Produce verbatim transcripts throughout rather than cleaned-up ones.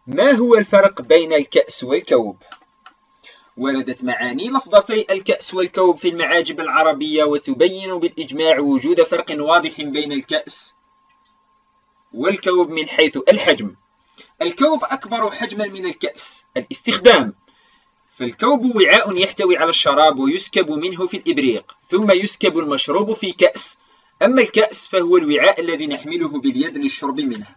ما هو الفرق بين الكأس والكوب؟ وردت معاني لفظتي الكأس والكوب في المعاجم العربية، وتبين بالإجماع وجود فرق واضح بين الكأس والكوب من حيث الحجم. الكوب أكبر حجما من الكأس. الاستخدام: فالكوب وعاء يحتوي على الشراب ويسكب منه في الإبريق، ثم يسكب المشروب في كأس. أما الكأس فهو الوعاء الذي نحمله باليد للشرب منه.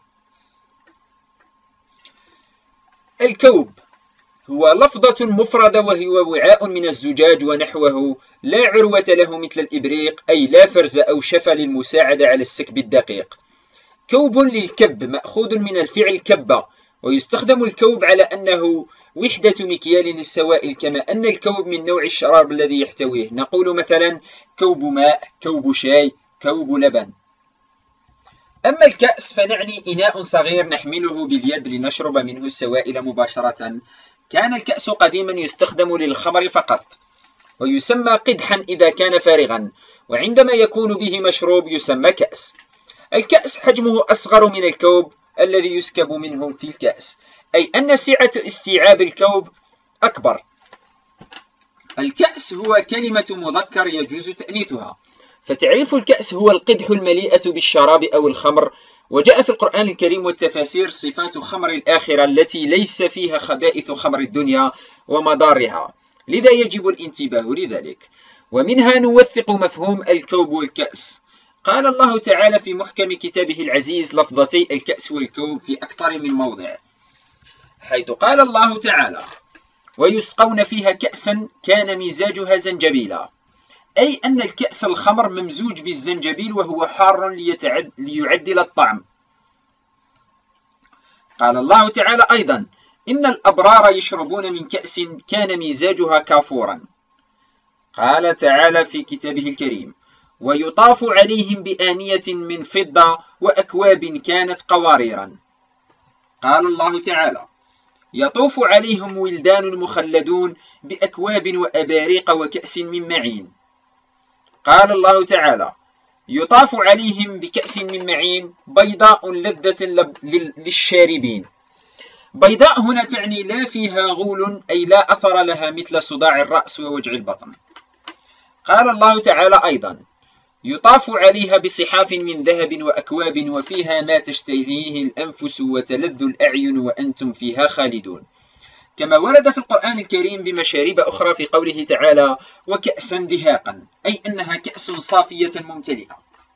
الكوب هو لفظة مفردة، وهو وعاء من الزجاج ونحوه لا عروة له مثل الإبريق، أي لا فرز أو شفة للمساعدة على السكب الدقيق. كوب للكب مأخوذ من الفعل كب، ويستخدم الكوب على أنه وحدة مكيال للسوائل، كما أن الكوب من نوع الشراب الذي يحتويه. نقول مثلا كوب ماء، كوب شاي، كوب لبن. أما الكأس فنعني إناء صغير نحمله باليد لنشرب منه السوائل مباشرة. كان الكأس قديما يستخدم للخمر فقط، ويسمى قدحا إذا كان فارغا، وعندما يكون به مشروب يسمى كأس. الكأس حجمه أصغر من الكوب الذي يسكب منه في الكأس، أي أن سعة استيعاب الكوب أكبر. الكأس هو كلمة مذكر يجوز تأنيثها، فتعريف الكأس هو القدح المليئة بالشراب أو الخمر. وجاء في القرآن الكريم والتفاسير صفات خمر الآخرة التي ليس فيها خبائث خمر الدنيا ومضارها، لذا يجب الانتباه لذلك. ومنها نوثق مفهوم الكوب والكأس. قال الله تعالى في محكم كتابه العزيز لفظتي الكأس والكوب في أكثر من موضع، حيث قال الله تعالى: ويسقون فيها كأسا كان مزاجها زنجبيلا، أي أن الكأس الخمر ممزوج بالزنجبيل وهو حار ليتعد ليعدل الطعم. قال الله تعالى أيضا: إن الأبرار يشربون من كأس كان مزاجها كافورا. قال تعالى في كتابه الكريم: ويطاف عليهم بآنية من فضة وأكواب كانت قواريرا. قال الله تعالى: يطوف عليهم ولدان مخلدون بأكواب وأباريق وكأس من معين. قال الله تعالى: يطاف عليهم بكأس من معين بيضاء لذة للشاربين. بيضاء هنا تعني لا فيها غول، أي لا أثر لها مثل صداع الرأس ووجع البطن. قال الله تعالى أيضا: يطاف عليها بصحاف من ذهب وأكواب وفيها ما تشتهيه الأنفس وتلذ الأعين وأنتم فيها خالدون. كما ورد في القرآن الكريم بمشارب أخرى في قوله تعالى: وكأسا دهاقا، أي أنها كأس صافية ممتلئة.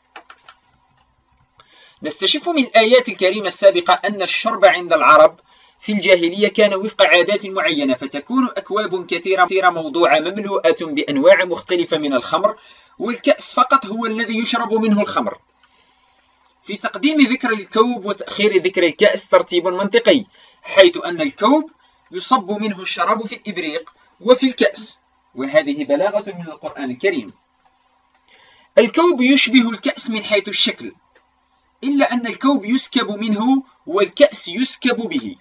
نستشف من الآيات الكريمة السابقة أن الشرب عند العرب في الجاهلية كان وفق عادات معينة، فتكون أكواب كثيرة موضوعة مملوءة بأنواع مختلفة من الخمر، والكأس فقط هو الذي يشرب منه الخمر. في تقديم ذكر الكوب وتأخير ذكر الكأس ترتيب منطقي، حيث أن الكوب يصب منه الشراب في الإبريق وفي الكأس، وهذه بلاغة من القرآن الكريم. الكوب يشبه الكأس من حيث الشكل، إلا أن الكوب يسكب منه والكأس يسكب به.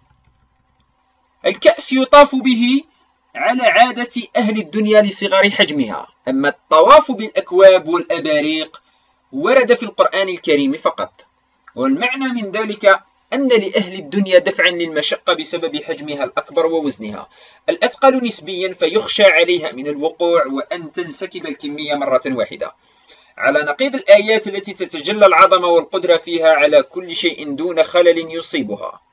الكأس يطاف به على عادة أهل الدنيا لصغر حجمها، أما الطواف بالأكواب والأباريق ورد في القرآن الكريم فقط. والمعنى من ذلك أن لأهل الدنيا دفعا للمشقة بسبب حجمها الأكبر ووزنها الأثقل نسبيا، فيخشى عليها من الوقوع وأن تنسكب الكمية مرة واحدة، على نقيض الآيات التي تتجلى العظمة والقدرة فيها على كل شيء دون خلل يصيبها.